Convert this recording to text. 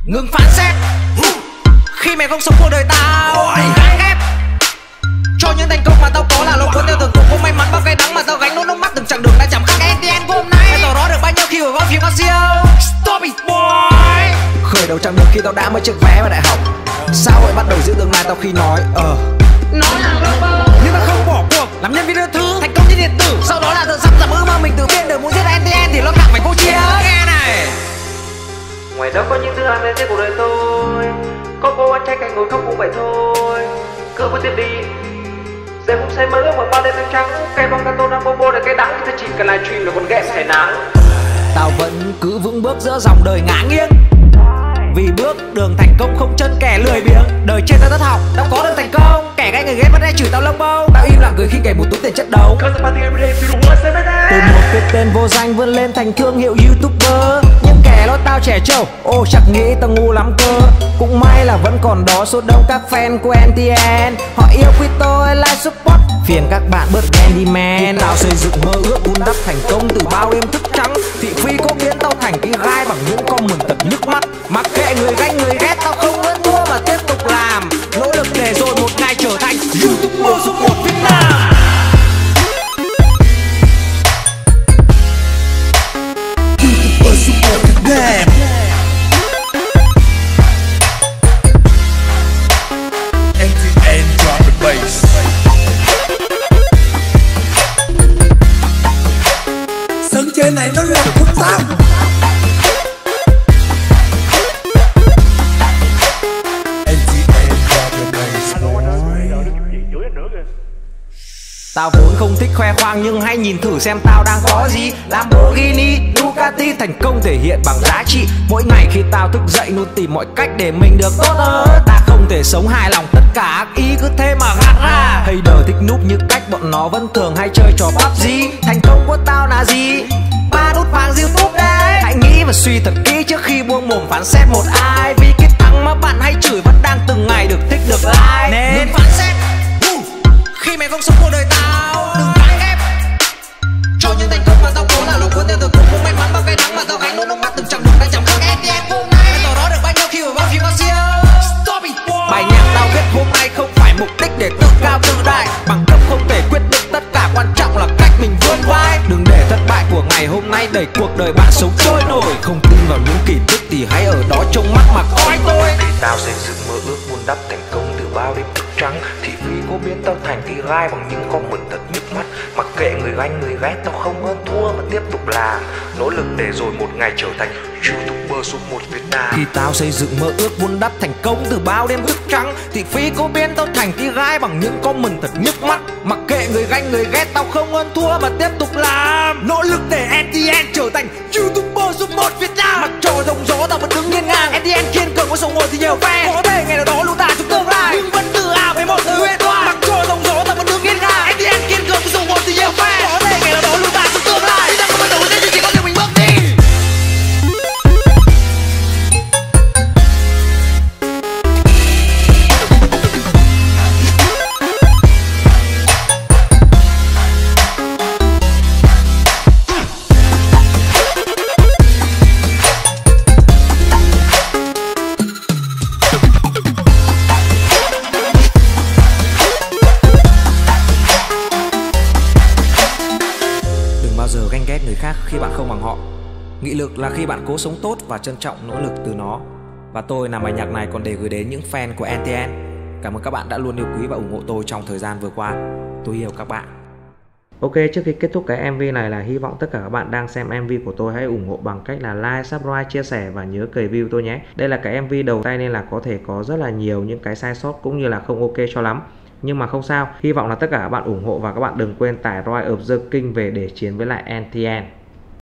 Ngừng phán xét khi mày không sống cuộc đời tao. Đừng gán ghép cho những thành công mà tao có là lỗi của theo tưởng tượng không may mắn bao cái đắng mà tao gánh nỗi nước mắt từng chặng đường đã chẳng khác NTN của hôm nay. Mày tỏ rõ được bao nhiêu khi ở phim có siêu. Stop it boy. Khởi đầu chặng đường khi tao đã mới chiếc vé vào đại học. Xã hội bắt đầu giữ tương lai tao khi nói nói là rapper nhưng tao không bỏ cuộc làm nhân viên đưa thư thành công trên điện tử. Sau đó là tự sắp giảm ước mơ mình tự biết được muốn giết NTN thì lo thẳng phải vô chia. Nghe này, ngoài đó có những thứ ăn trên cuộc đời tôi, có cô anh trai cạnh ngồi khóc cũng vậy thôi. Cứ bước tiếp đi sẽ cũng say mơ bằng bao đêm đêm trắng. Cây bóng gato đang bobo để cái đắng thì chỉ cần livestream là con ghẹ sẽ nắng. Tao vẫn cứ vững bước giữa dòng đời ngã nghiêng vì bước đường thành công không chân kẻ lười biếng. Đời trên tao thất học tao có được thành công, kẻ gai người ghét vẫn hay chửi tao lông bông. Tao im lặng cười khi kể một túi tiền chất đấu. Từ một cái tên vô danh vươn lên thành thương hiệu YouTuber. Những kẻ lót tao trẻ trâu chắc nghĩ tao ngu lắm cơ. Cũng may là vẫn còn đó số đông các fan của NTN. Họ yêu quý tôi like support, phiền các bạn bớt Candyman. Tao xây dựng mơ ước vun đắp thành công từ bao đêm thức trắng. Thị phi có biến tao thành cái gai bằng những comment thật nhức mắt. Mặc kệ người ganh người ghét tao không vẫn thua mà tiếp tục làm. Nỗ lực để rồi một ngày trở thành YouTuber số 1 Việt Nam. YouTuber số 1 Việt Nam. NTN drop the bass. Sân chơi này nó là phức tạp. Tao vốn không thích khoe khoang nhưng hãy nhìn thử xem tao đang có gì. Lamborghini, Ducati thành công thể hiện bằng giá trị. Mỗi ngày khi tao thức dậy luôn tìm mọi cách để mình được tốt hơn. Ta không thể sống hài lòng tất cả ác ý cứ thế mà gạt ra. Hater thích núp như cách bọn nó vẫn thường hay chơi trò PUBG. Thành công của tao là gì? 3 nút vàng YouTube đấy. Hãy nghĩ và suy thật kỹ trước khi buông mồm phán xét một ai. Vì cái thằng mà bạn hay chửi vẫn đang từng ngày được thích được like. Nên phán xét khi mày không sống cuộc đời tao. Đừng gán ghép cho những thành công mà tao có là lỗi của theo tưởng tượng không may mắn bao cái đắng mà tao gánh nỗi nước mắt từng chặng đường đã chẳng khác NTN hôm nay. Mày tỏ rõ được bao nhiêu khi ở phim có siêu. Stop it boy. Bài nhạc tao viết hôm nay không phải mục đích để tự cao tự đại. Bằng cấp không thể quyết định tất cả, quan trọng là cách mình vươn vai. Đừng để thất bại của ngày hôm nay đẩy cuộc đời bạn sống trôi nổi. Không tin vào những kỳ tích thì hãy ở đó trông mắt mà coi tôi. Để tao xây dựng mơ ước vun đắp thành công từ bao đêm thức trắng. Thị phi có biến tao thành cái gai bằng những comment thật nhức mắt. Mặc kệ người ganh người ghét tao không hơn thua mà tiếp tục làm. Nỗ lực để rồi một ngày trở thành YouTuber số 1 Việt Nam. Khi tao xây dựng mơ ước vun đắp thành công từ bao đêm thức trắng. Thị phi có biến tao thành cái gai bằng những comment thật nhức mắt. Mặc kệ người ganh người ghét tao không hơn thua mà tiếp tục làm. Nỗ lực để NTN trở thành YouTuber số 1 Việt Nam. Mặc cho rông gió tao vẫn đứng nghiêng ngang. NTN kiên cường có số 1 thì nhiều fan. Có thể ngày nào đó lũ ta chúng tương lai nhưng vẫn tự hào với một từ huyền thoại. Mặc cho rông gió tao vẫn đứng nghiêng ngang. NTN kiên cường có số 1 thì nhiều fan. Có thể ngày nào đó lũ ta chúng tương lai nhưng không bao giờ sẽ chỉ có thể mình bước đi. Giờ ganh ghét người khác khi bạn không bằng họ. Nghị lực là khi bạn cố sống tốt và trân trọng nỗ lực từ nó. Và tôi làm bài nhạc này còn để gửi đến những fan của NTN. Cảm ơn các bạn đã luôn yêu quý và ủng hộ tôi trong thời gian vừa qua. Tôi yêu các bạn. Ok, trước khi kết thúc cái MV này là hy vọng tất cả các bạn đang xem MV của tôi hãy ủng hộ bằng cách là like, subscribe, chia sẻ và nhớ cày view tôi nhé. Đây là cái MV đầu tay nên là có thể có rất là nhiều những cái sai sót cũng như là không ok cho lắm. Nhưng mà không sao, hy vọng là tất cả các bạn ủng hộ và các bạn đừng quên tải Rise of the King về để chiến với lại NTN.